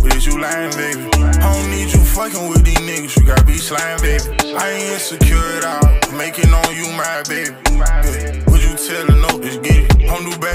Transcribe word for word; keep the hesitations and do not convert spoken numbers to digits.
is you lying, baby? I don't need you fucking with these niggas, you gotta be slime, baby. I ain't insecure at all, making on you my baby. Yeah. Would you tell her no, just get it? I'm new back.